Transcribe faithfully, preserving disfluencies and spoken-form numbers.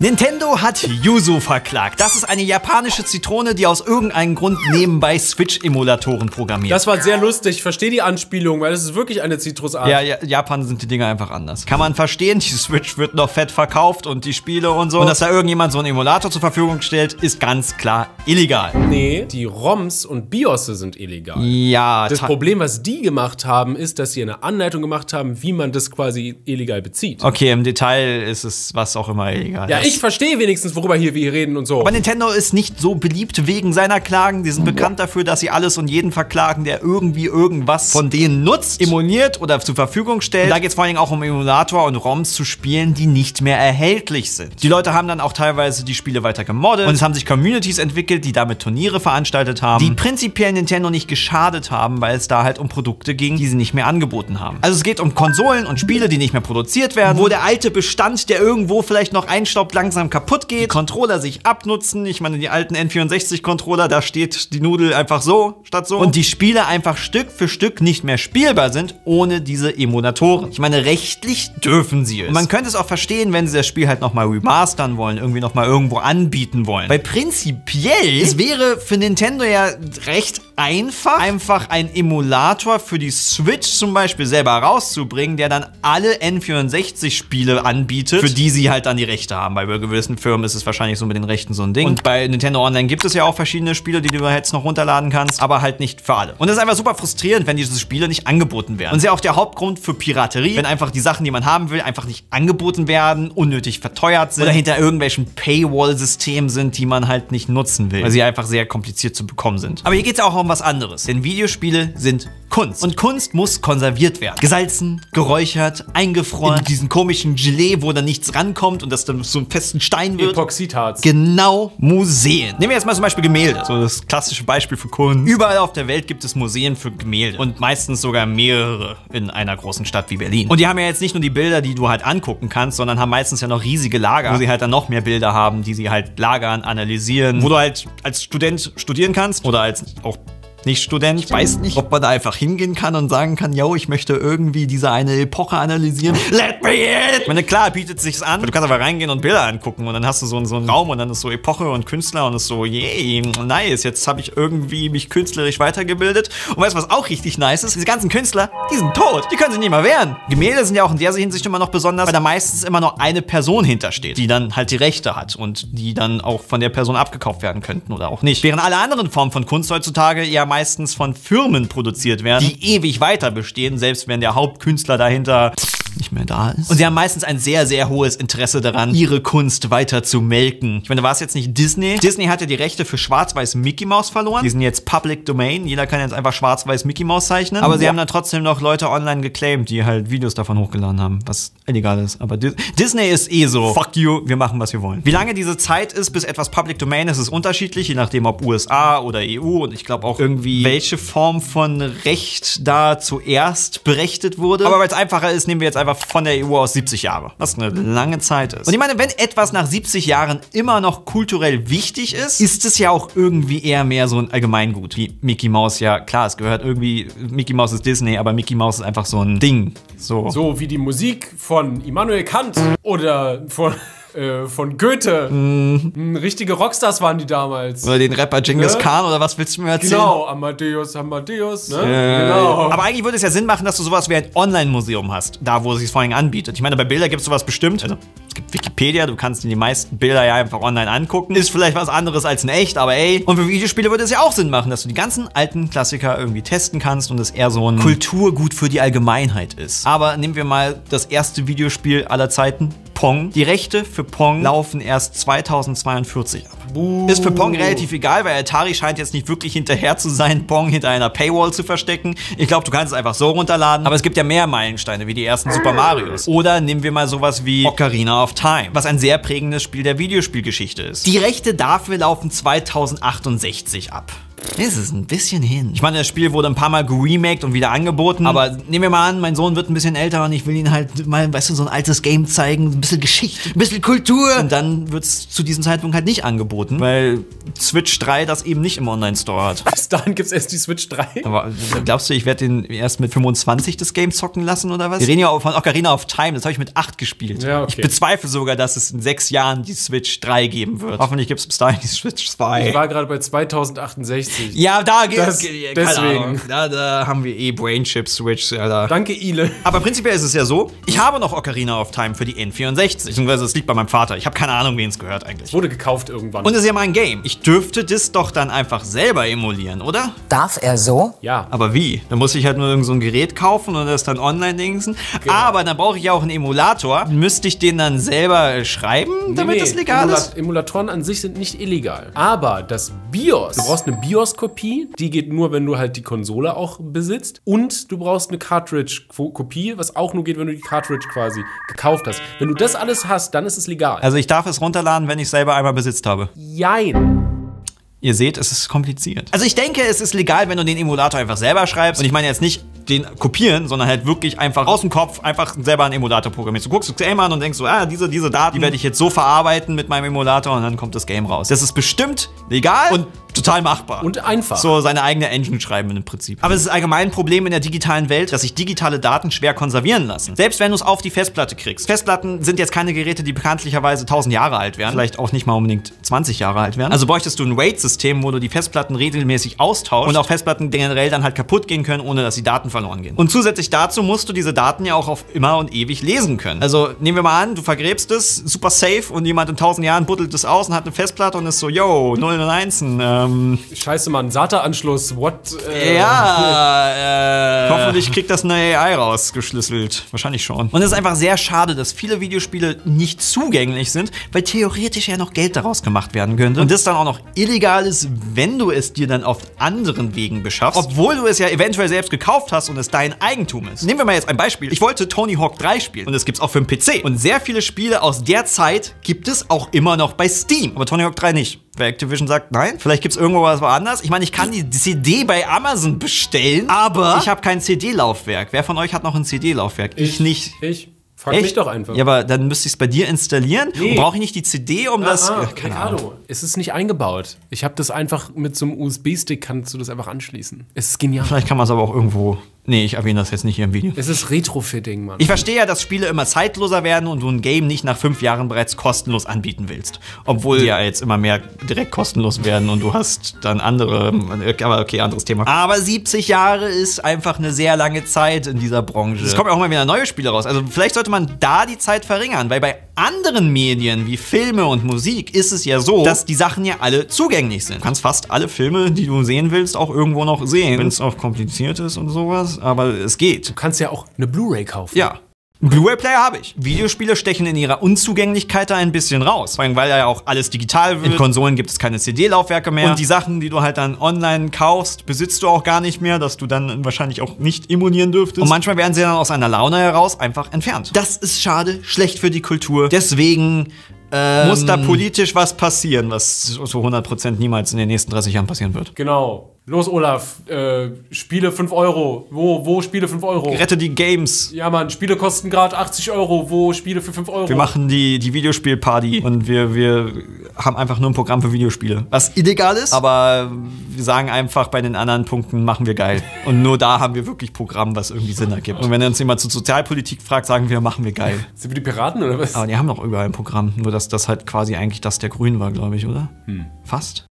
Nintendo hat Yuzu verklagt. Das ist eine japanische Zitrone, die aus irgendeinem Grund nebenbei Switch-Emulatoren programmiert. Das war sehr lustig. Ich verstehe die Anspielung, weil es ist wirklich eine Zitrusart. Ja, ja, Japan sind die Dinger einfach anders. Kann man verstehen, die Switch wird noch fett verkauft und die Spiele und so. Und dass da irgendjemand so einen Emulator zur Verfügung stellt, ist ganz klar illegal. Nee, die ROMs und BIOSe sind illegal. Ja. Das Problem, was die gemacht haben, ist, dass sie eine Anleitung gemacht haben, wie man das quasi illegal bezieht. Okay, im Detail ist es was auch immer illegal. Ja, ich verstehe wenigstens, worüber hier wir hier reden und so. Aber Nintendo ist nicht so beliebt wegen seiner Klagen. Die sind bekannt dafür, dass sie alles und jeden verklagen, der irgendwie irgendwas von denen nutzt, emuliert oder zur Verfügung stellt. Und da geht es vor allem auch um Emulator und ROMs zu spielen, die nicht mehr erhältlich sind. Die Leute haben dann auch teilweise die Spiele weiter gemoddet und es haben sich Communities entwickelt, die damit Turniere veranstaltet haben, die prinzipiell Nintendo nicht geschadet haben, weil es da halt um Produkte ging, die sie nicht mehr angeboten haben. Also es geht um Konsolen und Spiele, die nicht mehr produziert werden, wo der alte Bestand, der irgendwo vielleicht noch einstaubt, langsam kaputt geht, die Controller sich abnutzen. Ich meine, die alten N vierundsechzig Controller, da steht die Nudel einfach so statt so. Und die Spiele einfach Stück für Stück nicht mehr spielbar sind, ohne diese Emulatoren. Ich meine, rechtlich dürfen sie es. Und man könnte es auch verstehen, wenn sie das Spiel halt nochmal remastern wollen, irgendwie nochmal irgendwo anbieten wollen. Weil prinzipiell, es wäre für Nintendo ja recht einfach, einfach einen Emulator für die Switch zum Beispiel selber rauszubringen, der dann alle N vierundsechzig Spiele anbietet, für die sie halt dann die Rechte haben. Bei gewissen Firmen ist es wahrscheinlich so mit den Rechten so ein Ding. Und bei Nintendo Online gibt es ja auch verschiedene Spiele, die du jetzt noch runterladen kannst, aber halt nicht für alle. Und das ist einfach super frustrierend, wenn diese Spiele nicht angeboten werden. Und das ist ja auch der Hauptgrund für Piraterie, wenn einfach die Sachen, die man haben will, einfach nicht angeboten werden, unnötig verteuert sind oder hinter irgendwelchen Paywall-Systemen sind, die man halt nicht nutzen will, weil sie einfach sehr kompliziert zu bekommen sind. Aber hier geht es ja auch um was anderes, denn Videospiele sind Kunst. Und Kunst muss konserviert werden. Gesalzen, geräuchert, eingefroren, in diesen komischen Gelee, wo dann nichts rankommt und das dann so einen festen Stein wird. Epoxidharz. Genau, Museen. Nehmen wir jetzt mal zum Beispiel Gemälde. So das klassische Beispiel für Kunst. Überall auf der Welt gibt es Museen für Gemälde. Und meistens sogar mehrere in einer großen Stadt wie Berlin. Und die haben ja jetzt nicht nur die Bilder, die du halt angucken kannst, sondern haben meistens ja noch riesige Lager, wo sie halt dann noch mehr Bilder haben, die sie halt lagern, analysieren, wo du halt als Student studieren kannst oder als auch nicht Student. Ich weiß nicht, ob man da einfach hingehen kann und sagen kann, yo, ich möchte irgendwie diese eine Epoche analysieren. Let me in! Ich meine, klar, bietet sich's an. Du kannst einfach reingehen und Bilder angucken und dann hast du so, so einen Raum und dann ist so Epoche und Künstler und ist so, yay, nice, jetzt habe ich irgendwie mich künstlerisch weitergebildet. Und weißt du, was auch richtig nice ist? Diese ganzen Künstler, die sind tot. Die können sich nicht mehr wehren. Gemälde sind ja auch in der Hinsicht immer noch besonders, weil da meistens immer noch eine Person hintersteht, die dann halt die Rechte hat und die dann auch von der Person abgekauft werden könnten oder auch nicht. Während alle anderen Formen von Kunst heutzutage ja meistens von Firmen produziert werden, die ewig weiter bestehen, selbst wenn der Hauptkünstler dahinter nicht mehr da ist. Und sie haben meistens ein sehr, sehr hohes Interesse daran, ihre Kunst weiter zu melken. Ich meine, war es jetzt nicht Disney? Disney hatte die Rechte für schwarz-weiß Mickey Mouse verloren. Die sind jetzt Public Domain. Jeder kann jetzt einfach schwarz-weiß Mickey Mouse zeichnen. Aber sie haben dann trotzdem noch Leute online geclaimt, die halt Videos davon hochgeladen haben, was illegal ist. Aber Dis Disney ist eh so, fuck you, wir machen, was wir wollen. Wie lange diese Zeit ist, bis etwas Public Domain ist, ist unterschiedlich, je nachdem, ob U S A oder E U. Und ich glaube auch irgendwie, welche Form von Recht da zuerst berechtigt wurde. Aber weil es einfacher ist, nehmen wir jetzt einfach von der E U aus siebzig Jahre, was eine lange Zeit ist. Und ich meine, wenn etwas nach siebzig Jahren immer noch kulturell wichtig ist, ist es ja auch irgendwie eher mehr so ein Allgemeingut. Wie Mickey Mouse, ja klar, es gehört irgendwie, Mickey Mouse ist Disney, aber Mickey Mouse ist einfach so ein Ding. So, so wie die Musik von Immanuel Kant oder von... von Goethe. Mm. Richtige Rockstars waren die damals. Oder den Rapper Genghis ne? Khan oder was willst du mir erzählen? Genau, Amadeus, Amadeus, ne? Äh, genau. Aber eigentlich würde es ja Sinn machen, dass du sowas wie ein Online-Museum hast, da wo es sich vor allem anbietet. Ich meine, bei Bildern gibt es sowas bestimmt. Also, es gibt Wikipedia, du kannst dir die meisten Bilder ja einfach online angucken. Ist vielleicht was anderes als in echt, aber ey. Und für Videospiele würde es ja auch Sinn machen, dass du die ganzen alten Klassiker irgendwie testen kannst und es eher so ein Kulturgut für die Allgemeinheit ist. Aber nehmen wir mal das erste Videospiel aller Zeiten, Pong. Die Rechte für Pong laufen erst zweitausendzweiundvierzig ab. Buh. Ist für Pong relativ egal, weil Atari scheint jetzt nicht wirklich hinterher zu sein, Pong hinter einer Paywall zu verstecken. Ich glaube, du kannst es einfach so runterladen. Aber es gibt ja mehr Meilensteine, wie die ersten Super Marios. Oder nehmen wir mal sowas wie Ocarina of Time, was ein sehr prägendes Spiel der Videospielgeschichte ist. Die Rechte dafür laufen zweitausendachtundsechzig ab. Ist es ein bisschen hin. Ich meine, das Spiel wurde ein paar Mal geremaked und wieder angeboten. Aber nehmen wir mal an, mein Sohn wird ein bisschen älter und ich will ihn halt mal, weißt du, so ein altes Game zeigen, ein bisschen Geschichte, ein bisschen Kultur. Und dann wird es zu diesem Zeitpunkt halt nicht angeboten, weil Switch drei das eben nicht im Online-Store hat. Bis dahin gibt's erst die Switch drei. Aber glaubst du, ich werde den erst mit fünfundzwanzig das Game zocken lassen oder was? Wir reden ja von Ocarina of Time, das habe ich mit acht gespielt. Ja, okay. Ich bezweifle sogar, dass es in sechs Jahren die Switch drei geben wird. Hoffentlich gibt es bis dahin die Switch zwei. Ich war gerade bei zweitausendachtundsechzig. Ja, da geht Das- es. deswegen. Da, da haben wir eh Brainchip-Switch, Alter. Danke, Ile. Aber prinzipiell ist es ja so, ich habe noch Ocarina of Time für die N vierundsechzig. Beziehungsweise es liegt bei meinem Vater. Ich habe keine Ahnung, wen es gehört eigentlich. Wurde gekauft irgendwann. Und es ist ja mein Game. Ich dürfte das doch dann einfach selber emulieren, oder? Darf er so? ja. Aber wie? Dann muss ich halt nur irgend so ein Gerät kaufen und das dann online dingsen. Genau. Aber dann brauche ich ja auch einen Emulator. Müsste ich den dann selber schreiben, damit Nee, das legal Emula- ist? Emulatoren an sich sind nicht illegal. Aber das BIOS, du brauchst eine BIOS-Kopie, die geht nur, wenn du halt die Konsole auch besitzt. Und du brauchst eine Cartridge-Kopie, was auch nur geht, wenn du die Cartridge quasi gekauft hast. Wenn du das alles hast, dann ist es legal. Also ich darf es runterladen, wenn ich es selber einmal besitzt habe. Jein. Ihr seht, es ist kompliziert. Also ich denke, es ist legal, wenn du den Emulator einfach selber schreibst. Und ich meine jetzt nicht den kopieren, sondern halt wirklich einfach aus dem Kopf einfach selber einen Emulator programmierst. Du guckst das Game an und denkst so, ah, diese, diese Daten, die werde ich jetzt so verarbeiten mit meinem Emulator und dann kommt das Game raus. Das ist bestimmt legal und total machbar. Und einfach. So seine eigene Engine schreiben im Prinzip. Aber es ist allgemein ein Problem in der digitalen Welt, dass sich digitale Daten schwer konservieren lassen. Selbst wenn du es auf die Festplatte kriegst. Festplatten sind jetzt keine Geräte, die bekanntlicherweise tausend Jahre alt werden. Vielleicht auch nicht mal unbedingt zwanzig Jahre alt werden. Also bräuchtest du ein RAID-System, wo du die Festplatten regelmäßig austauschst und auch Festplatten generell dann halt kaputt gehen können, ohne dass die Daten verloren gehen. Und zusätzlich dazu musst du diese Daten ja auch auf immer und ewig lesen können. Also nehmen wir mal an, du vergräbst es, super safe und jemand in tausend Jahren buddelt es aus und hat eine Festplatte und ist so, yo, null und eins, ähm, Scheiße, Mann, SATA-Anschluss, what? Äh, Ja, äh, hoffentlich kriegt das eine A I rausgeschlüsselt. Wahrscheinlich schon. Und es ist einfach sehr schade, dass viele Videospiele nicht zugänglich sind, weil theoretisch ja noch Geld daraus gemacht werden könnte. Und das dann auch noch illegal ist, wenn du es dir dann auf anderen Wegen beschaffst, obwohl du es ja eventuell selbst gekauft hast und es dein Eigentum ist. Nehmen wir mal jetzt ein Beispiel. Ich wollte Tony Hawk drei spielen und es gibt's auch für den P C. Und sehr viele Spiele aus der Zeit gibt es auch immer noch bei Steam. Aber Tony Hawk drei nicht. Weil Activision sagt, nein, vielleicht gibt's irgendwo was woanders. Ich meine, ich kann die C D bei Amazon bestellen, aber ich habe kein C D-Laufwerk. Wer von euch hat noch ein C D-Laufwerk? Ich, nicht. Ich. Frag Echt? mich doch einfach. Ja, aber dann müsste ich es bei dir installieren. Nee. Brauche ich nicht die C D, um das... Ah, Ja, keine Ricardo, Ahnung. es ist nicht eingebaut. Ich habe das einfach mit so einem U S B-Stick, kannst du das einfach anschließen. Es ist genial. Vielleicht kann man es aber auch irgendwo... Nee, ich erwähne das jetzt nicht hier im Video. Es ist Retrofitting, Mann. Ich verstehe ja, dass Spiele immer zeitloser werden und du ein Game nicht nach fünf Jahren bereits kostenlos anbieten willst. Obwohl die ja jetzt immer mehr direkt kostenlos werden und du hast dann andere, aber okay, anderes Thema. Aber siebzig Jahre ist einfach eine sehr lange Zeit in dieser Branche. Es kommen ja auch mal wieder neue Spiele raus. Also vielleicht sollte man da die Zeit verringern, weil bei anderen Medien wie Filme und Musik ist es ja so, dass die Sachen ja alle zugänglich sind. Du kannst fast alle Filme, die du sehen willst, auch irgendwo noch sehen. Wenn es auch kompliziert ist und sowas. Aber es geht. Du kannst ja auch eine Blu-ray kaufen. Ja. Einen Blu-ray-Player habe ich. Videospiele stechen in ihrer Unzugänglichkeit da ein bisschen raus. Vor allem, weil ja auch alles digital wird. In Konsolen gibt es keine C D-Laufwerke mehr. Und die Sachen, die du halt dann online kaufst, besitzt du auch gar nicht mehr, dass du dann wahrscheinlich auch nicht emulieren dürftest. Und manchmal werden sie dann aus einer Laune heraus einfach entfernt. Das ist schade, schlecht für die Kultur. Deswegen ähm, muss da politisch was passieren, was zu hundert Prozent niemals in den nächsten dreißig Jahren passieren wird. Genau. Los, Olaf, äh, Spiele fünf Euro. Wo, wo Spiele fünf Euro? Rette die Games. Ja, Mann, Spiele kosten gerade achtzig Euro. Wo Spiele für fünf Euro? Wir machen die, die Videospielparty und wir, wir haben einfach nur ein Programm für Videospiele. Was illegal ist, aber wir sagen einfach, bei den anderen Punkten machen wir geil. Und nur da haben wir wirklich Programm, was irgendwie Sinn ergibt. Und wenn uns jemand zu Sozialpolitik fragt, sagen wir, machen wir geil. Sind wir die Piraten oder was? Aber die haben doch überall ein Programm. Nur dass das halt quasi eigentlich das der Grünen war, glaube ich, oder? Hm. Fast.